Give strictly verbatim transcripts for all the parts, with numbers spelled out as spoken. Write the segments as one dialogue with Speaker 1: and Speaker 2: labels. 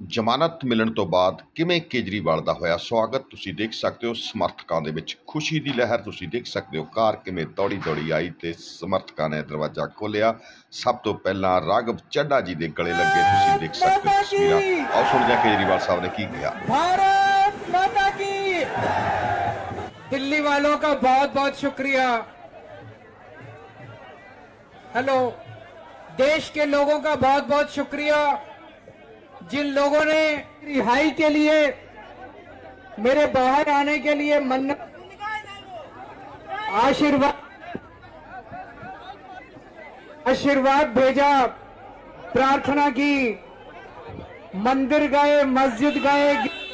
Speaker 1: ਜ਼ਮਾਨਤ ਮਿਲਣ ਤੋਂ ਬਾਅਦ ਕਿਵੇਂ ਕੇਜਰੀਵਾਲ ਦਾ ਹੋਇਆ ਸਵਾਗਤ ਤੁਸੀਂ ਦੇਖ ਸਕਦੇ ਹੋ। ਸਮਰਥਕਾਂ ਦੇ ਵਿੱਚ ਖੁਸ਼ੀ ਦੀ ਲਹਿਰ ਤੁਸੀਂ ਦੇਖ ਸਕਦੇ ਹੋ। ਕਾਰ ਕਿਵੇਂ ਦੌੜੀ ਦੌੜੀ ਆਈ ਤੇ ਸਮਰਥਕਾਂ ਨੇ ਦਰਵਾਜ਼ਾ ਖੋਲ੍ਹਿਆ। ਸਭ ਤੋਂ ਪਹਿਲਾਂ ਰਾਘਵ ਚੱਡਾ जी ਦੇ गले लगे ਤੁਸੀਂ देख सकते हो तस्वीरें। आओ सुनते हैं केजरीवाल साहब ने की कहा।
Speaker 2: भारत माता की। दिल्ली वालों का बहुत बहुत शुक्रिया। हेलो, देश के लोगों का बहुत बहुत शुक्रिया जिन लोगों ने रिहाई के लिए, मेरे बाहर आने के लिए मन आशीर्वाद आशीर्वाद भेजा, प्रार्थना की, मंदिर गए, मस्जिद गए।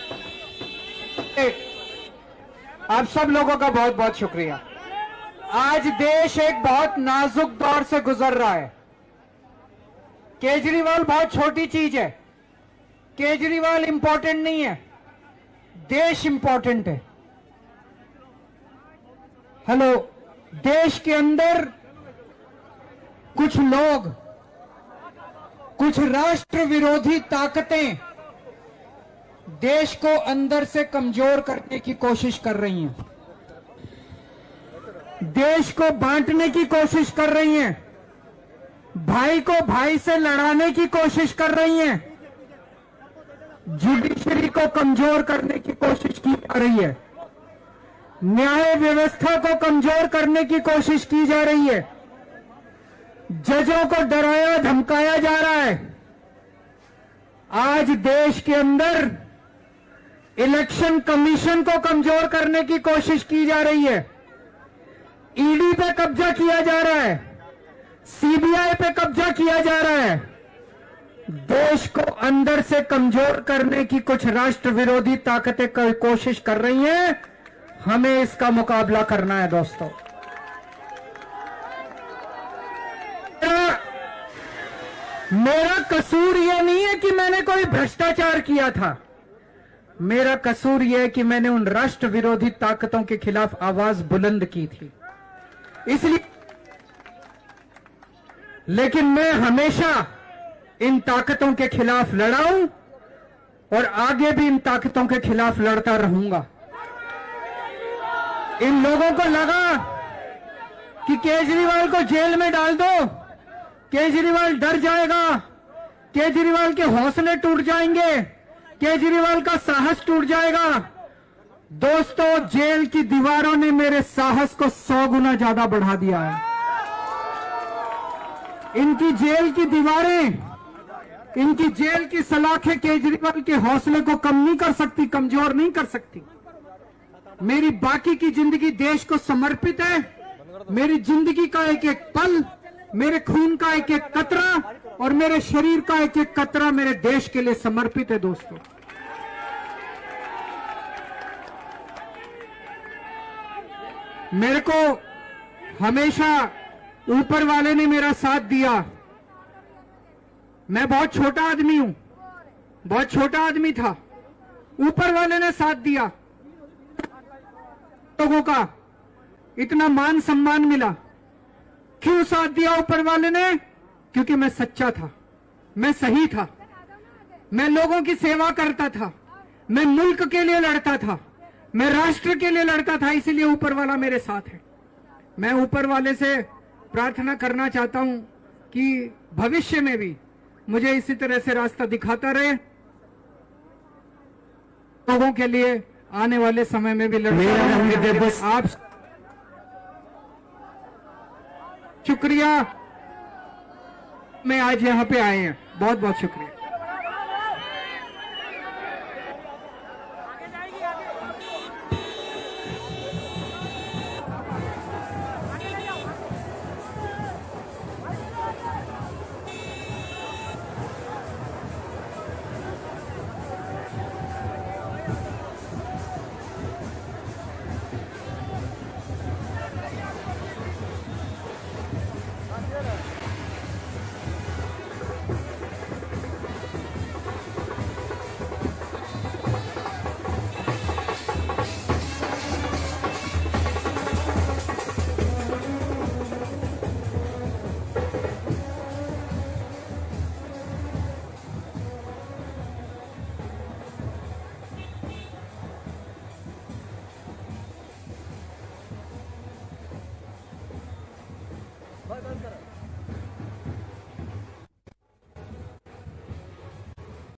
Speaker 2: आप सब लोगों का बहुत बहुत शुक्रिया। आज देश एक बहुत नाजुक दौर से गुजर रहा है। केजरीवाल बहुत छोटी चीज है, केजरीवाल इंपॉर्टेंट नहीं है, देश इंपॉर्टेंट है। हेलो, देश के अंदर कुछ लोग, कुछ राष्ट्र विरोधी ताकतें देश को अंदर से कमजोर करने की कोशिश कर रही हैं, देश को बांटने की कोशिश कर रही हैं, भाई को भाई से लड़ाने की कोशिश कर रही हैं, जुडिशरी को कमजोर करने की कोशिश की जा रही है, न्याय व्यवस्था को कमजोर करने की कोशिश की जा रही है, जजों को डराया धमकाया जा रहा है। आज देश के अंदर इलेक्शन कमीशन को कमजोर करने की कोशिश की जा रही है, ईडी पे कब्जा किया जा रहा है, सीबीआई पे कब्जा किया जा रहा है। देश को अंदर से कमजोर करने की कुछ राष्ट्र विरोधी ताकतें कोशिश कर रही हैं। हमें इसका मुकाबला करना है दोस्तों। मेरा, मेरा कसूर यह नहीं है कि मैंने कोई भ्रष्टाचार किया था, मेरा कसूर यह है कि मैंने उन राष्ट्र विरोधी ताकतों के खिलाफ आवाज बुलंद की थी। इसलिए लेकिन मैं हमेशा इन ताकतों के खिलाफ लड़ा हूं और आगे भी इन ताकतों के खिलाफ लड़ता रहूंगा। इन लोगों को लगा कि केजरीवाल को जेल में डाल दो, केजरीवाल डर जाएगा, केजरीवाल के हौसले टूट जाएंगे, केजरीवाल का साहस टूट जाएगा। दोस्तों, जेल की दीवारों ने मेरे साहस को सौ गुना ज्यादा बढ़ा दिया है। इनकी जेल की दीवारें, इनकी जेल की सलाखें केजरीवाल के हौसले को कम नहीं कर सकती, कमजोर नहीं कर सकती। मेरी बाकी की जिंदगी देश को समर्पित है। मेरी जिंदगी का एक एक पल, मेरे खून का एक एक कतरा और मेरे शरीर का एक एक कतरा मेरे देश के लिए समर्पित है। दोस्तों, मेरे को हमेशा ऊपर वाले ने मेरा साथ दिया। मैं बहुत छोटा आदमी हूं, बहुत छोटा आदमी था, ऊपर वाले ने साथ दिया। लोगों का इतना मान सम्मान मिला। क्यों साथ दिया ऊपर वाले ने? क्योंकि मैं सच्चा था, मैं सही था, मैं लोगों की सेवा करता था, मैं मुल्क के लिए लड़ता था, मैं राष्ट्र के लिए लड़ता था। इसीलिए ऊपर वाला मेरे साथ है। मैं ऊपर वाले से प्रार्थना करना चाहता हूं कि भविष्य में भी मुझे इसी तरह से रास्ता दिखाता रहे, लोगों के लिए आने वाले समय में भी लड़ता। आप शुक्रिया, मैं आज यहां पे आए हैं, बहुत बहुत शुक्रिया।